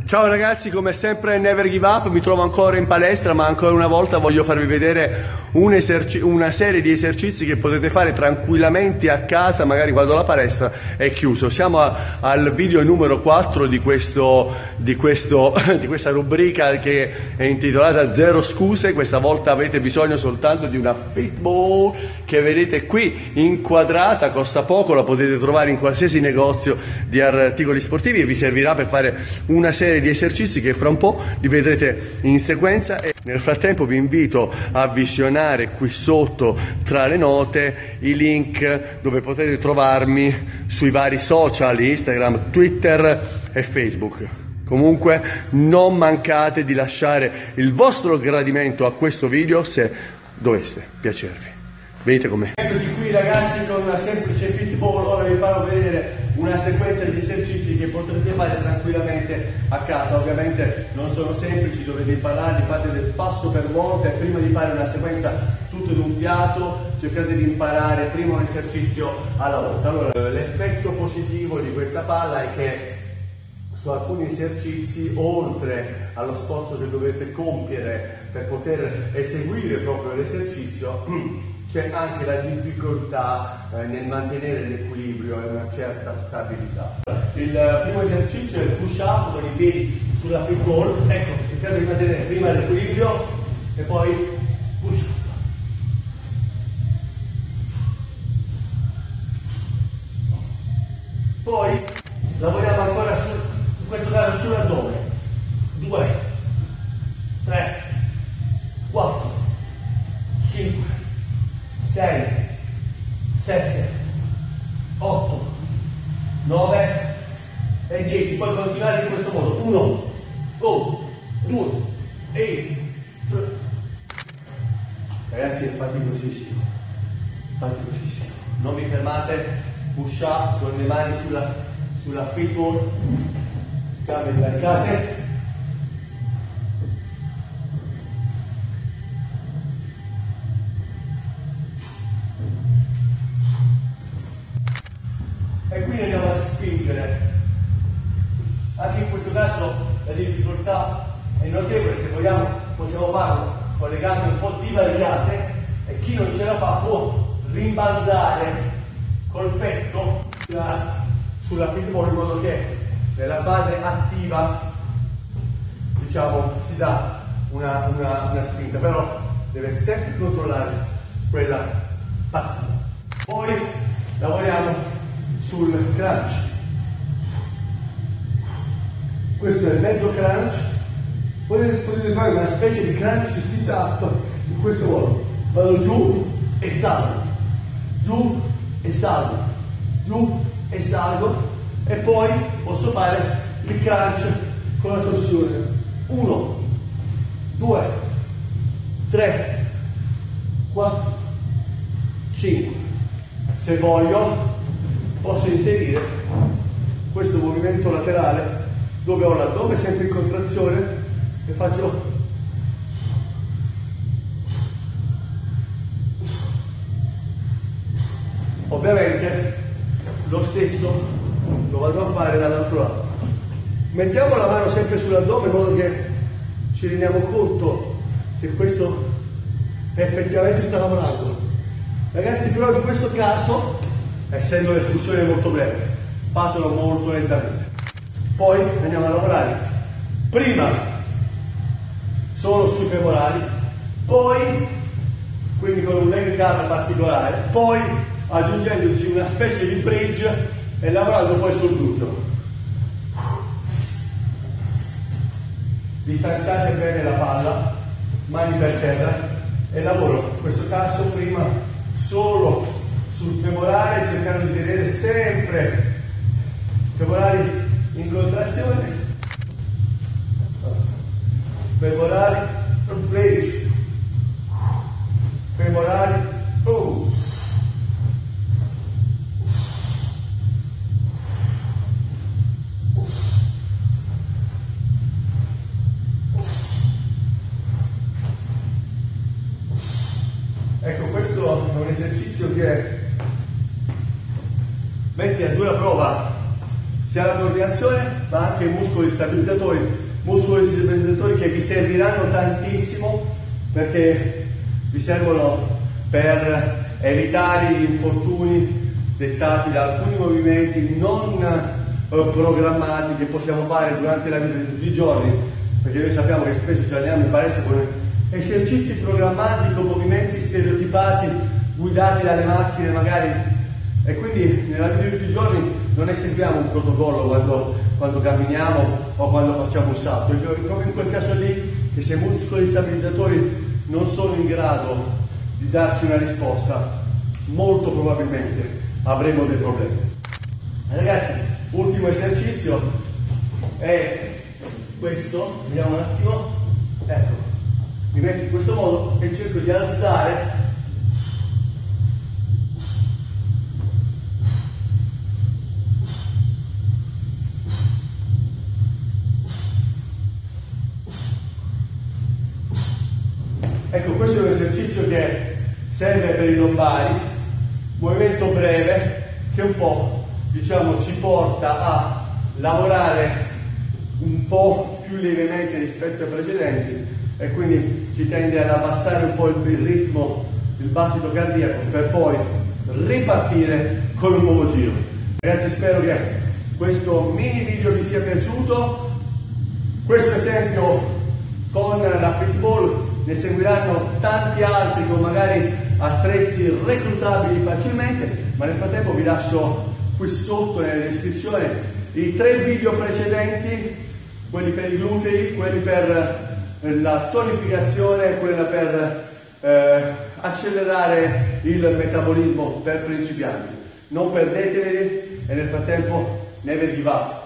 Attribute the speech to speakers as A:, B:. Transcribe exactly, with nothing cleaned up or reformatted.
A: Ciao ragazzi, come sempre Never Give Up, mi trovo ancora in palestra, ma ancora una volta voglio farvi vedere un eserci- una serie di esercizi che potete fare tranquillamente a casa, magari quando la palestra è chiusa. Siamo a- al video numero quattro di, questo, di, questo, di questa rubrica che è intitolata Zero Scuse. Questa volta avete bisogno soltanto di una Fitball che vedete qui inquadrata, costa poco, la potete trovare in qualsiasi negozio di articoli sportivi e vi servirà per fare una serie di esercizi che fra un po' li vedrete in sequenza. E nel frattempo vi invito a visionare qui sotto tra le note i link dove potete trovarmi sui vari social, Instagram, Twitter e Facebook. Comunque non mancate di lasciare il vostro gradimento a questo video se dovesse piacervi. Vedete com'è. Eccoci qui ragazzi con una semplice Fitball. Ora vi farò vedere una sequenza di esercizi che potrete fare tranquillamente a casa. Ovviamente non sono semplici, dovete impararli, fate del passo per volta e prima di fare una sequenza tutto in un fiato cercate di imparare prima un esercizio alla volta. Allora, l'effetto positivo di questa palla è che su alcuni esercizi, oltre allo sforzo che dovete compiere per poter eseguire proprio l'esercizio, c'è anche la difficoltà eh, nel mantenere l'equilibrio e una certa stabilità. Il primo esercizio è il push up con i piedi sulla Fitball. Ecco, cercate di mantenere prima l'equilibrio e poi push up. Poi lavoriamo ancora su, in questo caso sull'addome. due, tre, quattro, cinque, sei, sette, otto, nove e dieci. Poi continuate in questo modo. uno, due, tre. Ragazzi, è faticosissimo. Faticosissimo. Non vi fermate. Push up con le mani sulla, sulla Fitball. Gambe caricate. E quindi andiamo a spingere. Anche in questo caso la difficoltà è notevole. Se vogliamo possiamo farlo con le gambe un po' divariate e chi non ce la fa può rimbalzare col petto sulla, sulla Fitball in modo che nella fase attiva, diciamo, si dà una, una, una spinta, però deve sempre controllare quella passiva. Poi lavoriamo sul crunch. Questo è il mezzo crunch. Potete, potete fare una specie di crunch sit up in questo modo. Vado giù e salgo, giù e salgo, giù e salgo, e poi posso fare il crunch con la torsione. uno, due, tre, quattro, cinque. Se voglio posso inserire questo movimento laterale dove ho l'addome sempre in contrazione e faccio ovviamente lo stesso lo vado a fare dall'altro lato. Mettiamo la mano sempre sull'addome in modo che ci rendiamo conto se questo effettivamente sta lavorando. Ragazzi, però in questo caso, essendo l'escursione molto breve, fatelo molto lentamente. Poi andiamo a lavorare prima solo sui femorali, poi quindi con un leg curl particolare, poi aggiungendoci una specie di bridge e lavorando poi sul gluteo. Distanziate bene la palla, mani per terra, e lavoro in questo caso prima solo sul femorale, cercando di tenere sempre femorali in contrazione, femorali, bridge, femorali, oh. Ecco, questo è un esercizio che mette a dura prova sia la coordinazione ma anche i muscoli stabilizzatori, muscoli stabilizzatori che vi serviranno tantissimo perché vi servono per evitare gli infortuni dettati da alcuni movimenti non eh, programmati che possiamo fare durante la vita di tutti i giorni, perché noi sappiamo che spesso ci alleniamo in palestra con esercizi programmati con movimenti stereotipati guidati dalle macchine magari, e quindi nella vita di tutti i giorni non eseguiamo un protocollo quando, quando camminiamo o quando facciamo un salto, e proprio in quel caso lì che se i muscoli stabilizzatori non sono in grado di darci una risposta, molto probabilmente avremo dei problemi. Ragazzi, ultimo esercizio è questo, vediamo un attimo, ecco, mi metto in questo modo e cerco di alzare ecco, questo è un esercizio che serve per i lombari, movimento breve che un po', diciamo, ci porta a lavorare un po' più lievemente rispetto ai precedenti e quindi ci tende ad abbassare un po' il, il ritmo, il battito cardiaco, per poi ripartire con un nuovo giro. Ragazzi, spero che questo mini video vi sia piaciuto. Questo esempio con la Fitball, ne seguiranno tanti altri con magari attrezzi reclutabili facilmente, ma nel frattempo vi lascio qui sotto nella descrizione i tre video precedenti, quelli per i glutei, quelli per la tonificazione e quella per eh, accelerare il metabolismo per principianti. Non perdeteli e nel frattempo never give up.